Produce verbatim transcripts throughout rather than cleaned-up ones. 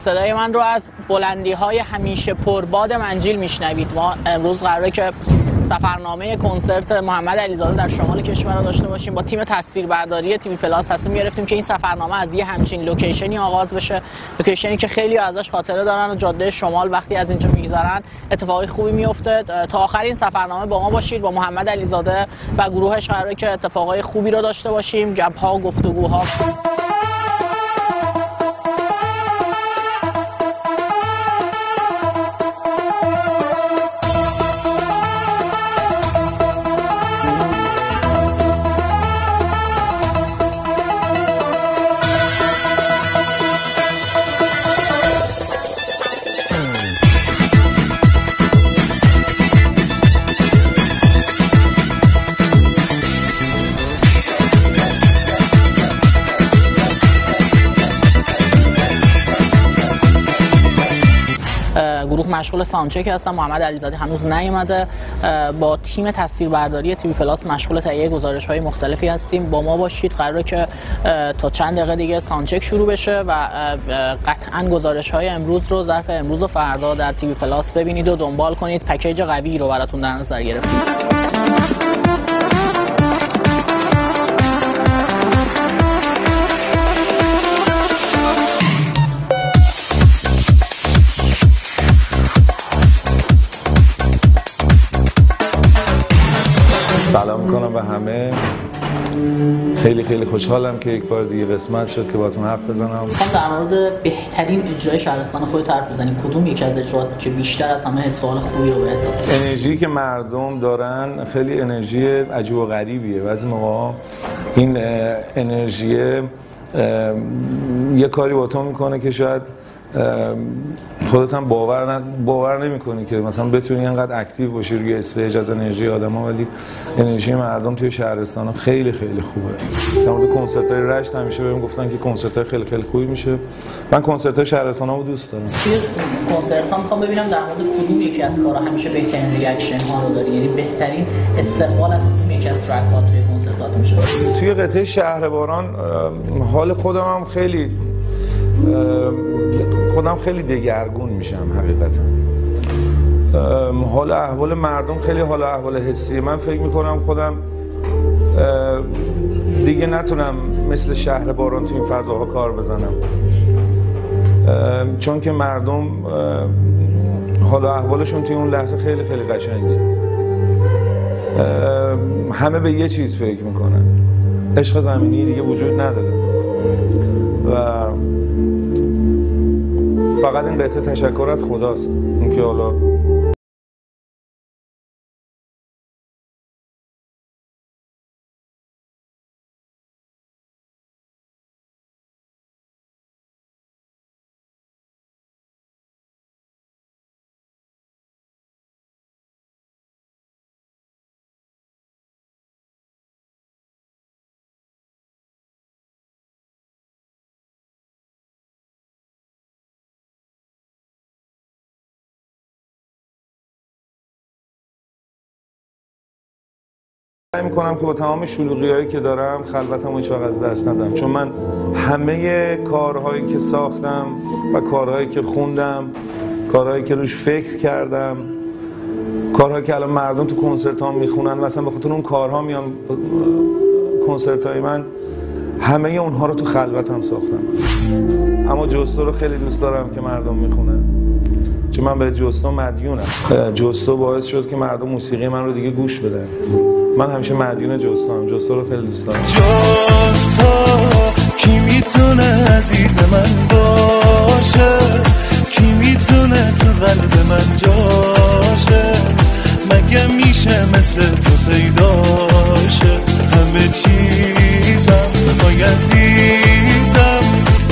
صدای من رو از بلندی های همیشه پرباد منجیل میشنوید. ما امروز قراره که سفرنامه کنسرت محمد علیزاده در شمال کشور را داشته باشیم. با تیم تصویربرداری تیوی پلاس تصمیم گرفتیم که این سفرنامه از یه همچین لوکیشنی آغاز بشه، لوکیشنی که خیلی ازش خاطره دارن و جاده شمال وقتی از اینجا میگذرن اتفاقی خوبی میفته. تا آخر این سفرنامه با ما باشید. با محمد علیزاده و گروهش قراره که اتفاقای خوبی رو داشته باشیم، گپ‌ها، گفتگوها. گروه مشغول ساوندچک هستن. محمد علیزاده هنوز نیومده. با تیم تصویربرداری تیوی پلاس مشغول تهیه گزارش‌های مختلفی هستیم. با ما باشید. قراره که تا چند دقیقه دیگه ساوندچک شروع بشه و قطعاً گزارش‌های امروز رو، ظرف امروز و فردا در تیوی پلاس ببینید و دنبال کنید. پکیج قوی رو براتون در نظر گرفتیم. سلام میکنم به همه. خیلی خیلی خوشحالم که یک بار دیگه قسمت شد که باهاتون حرف بزنم. میخوام در مورد بهترین اجرای شهرستان خودت حرف بزنیم. کدوم یکی از اجراات که بیشتر از همه سوال خوبی رو بهت داد؟ انرژی که مردم دارن خیلی انرژی عجیب و غریبیه. بعضی موقع این انرژی یه کاری با تو میکنه که شاید خودت هم باور باور نمی‌کنی که مثلا بتونی اینقدر اکتیو باشی روی استیج از انرژی آدم‌ها، ولی انرژی مردم توی شهرستان خیلی خیلی خوبه. در مورد کنسرت‌های رشت همیشه بهم گفتن که کنسرت‌های خیلی خیلی خوبی میشه. من کنسرت‌های شهرستان‌ها دوست دارم. توی کنسرت‌ها می‌خوام ببینم در مورد کدوم یکی از کارها همیشه بهترین ریاکشن ها رو داری، یعنی بهترین استقبال از کدوم یکی از ترک ها توی کنسرتات میشه. توی قطعه شهرباران حال خودم هم خیلی خودم خیلی دگرگون میشم حقیقتا. حال احوال مردم خیلی حال احوال حسیه. من فکر میکنم خودم دیگه نتونم مثل شهر باران تو این فضاها کار بزنم، چون که مردم حال احوالشون توی اون لحظه خیلی خیلی قشنگه. همه به یه چیز فکر میکنن، عشق زمینی دیگه وجود نداره و فقط این قطعه تشکر از خداست. اون که حالا سعی میکنم که با تمام شلوغی‌هایی که دارم خلوتمو هیچ وقت از دست ندم، چون من همه کارهایی که ساختم و کارهایی که خوندم، کارهایی که روش فکر کردم، کارهایی که الان مردم تو کنسرت‌ها میخونن و اصلا به خاطر اون کارها میان کنسرت‌های من، همه اونها رو تو خلوتم ساختم. اما جستو رو خیلی دوست دارم که مردم میخونن، چون من به جستو مدیونم. جستو باعث شد که مردم موسیقی من رو دیگه گوش بدن. من همیشه مدیون جستو هم. جستو رو خیلی دوست دارم. جستو کی میتونه عزیز من باشه، کی میتونه تو قلب من جاشه، مگه میشه مثل تو پیداشه، همه چیزم بخوای عزیزم.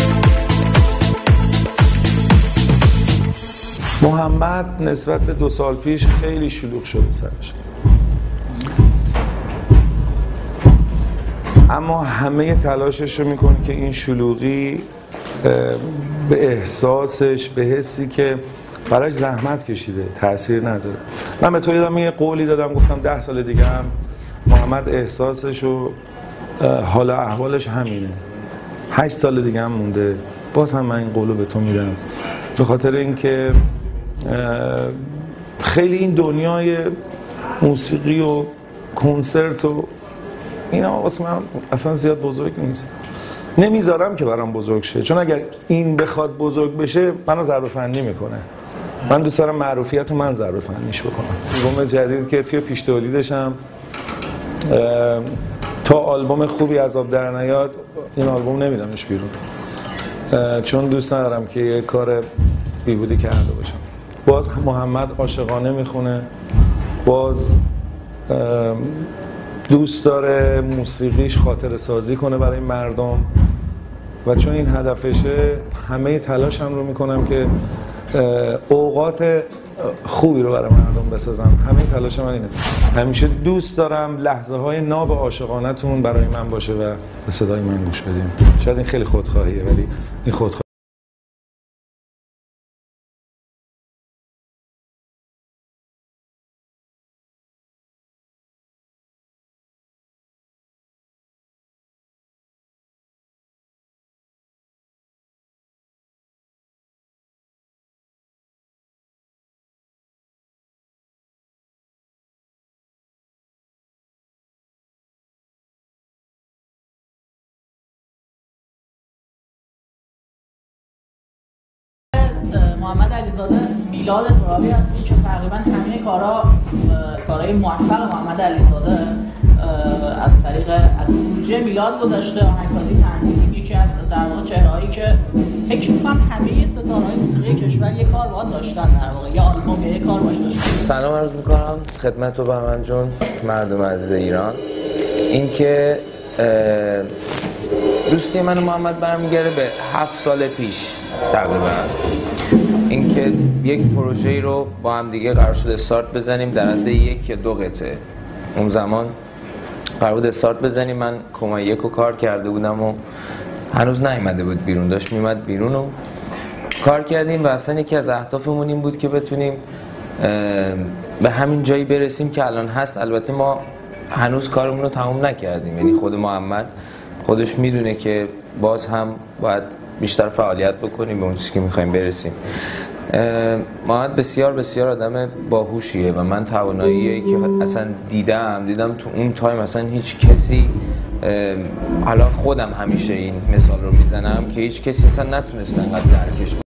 محمد نسبت به دو سال پیش خیلی شلوغ شده سرش، اما همه تلاشش رو میکنه که این شلوغی به احساسش، به حسی که براش زحمت کشیده تأثیر نداره. من به تو یادم یه قولی دادم، گفتم ده سال دیگه هم محمد احساسش و حال احوالش همینه. هشت سال دیگه هم مونده باز هم من این قولو به تو میدم، به خاطر اینکه خیلی این دنیای موسیقی و کنسرت و اینا واسه من اصلا زیاد بزرگ نیست. نمیذارم که برام بزرگ شه، چون اگر این بخواد بزرگ بشه منو ضربه فنی میکنه. من دوست دارم معروفیت من ضربه فنیش بکنم. آلبوم جدید که توی پیش تولیدشم تا آلبوم خوبی از آب در نیاد این آلبوم نمیدمش بیرون، چون دوست ندارم که یه کار بیهوده کرده باشم. باز محمد عاشقانه میخونه، باز دوست داره موسیقیش خاطره سازی کنه برای مردم و چون این هدفشه همه تلاشم رو میکنم که اوقات خوبی رو برای مردم بسازم. همه تلاش من اینه. همیشه دوست دارم لحظه های ناب عاشقانه تون برای من باشه و به صدای من گوش بدیم. شاید این خیلی خودخواهیه ولی این خودخواهی محمد علیزاده میلاد ترابی هستی که تقریبا همه کارا کارهای موفق محمد علیزاده از طریق از بودجه میلاد گذاشته. آهنگسازی تنظیم یکی از در واقع چهرهایی که فکر می‌کنم همه ستاره‌های موسیقی کشور یک کار باهات داشتن، در واقع یا آلبوم یا یک کار باهاش داشتن. سلام عرض می‌کنم خدمت تو بهمن جون، مردم عزیز ایران. اینکه دوستی من و محمد برمیگرده به هفت سال پیش تقریبا. اینکه یک پروژه‌ای رو با هم دیگه قرار شد استارت بزنیم در حد یک یا دو قطعه. اون زمان قرار بود استارت بزنیم، من کما یک رو کار کرده بودم و هنوز نیومده بود بیرون، داشت میومد بیرون و کار کردیم و اصلا یکی از اهدافمون این بود که بتونیم به همین جایی برسیم که الان هست. البته ما هنوز کارمون رو تموم نکردیم، یعنی خود محمد خودش میدونه که باز هم باید بیشتر فعالیت بکنیم به اون چیزی که میخوایم برسیم. محمد بسیار بسیار آدم باهوشیه و من تواناییه که اصلا دیدم دیدم تو اون تایم اصلا هیچ کسی، حالا خودم همیشه این مثال رو میزنم که هیچ کسی اصلا نتونست انقدر درکش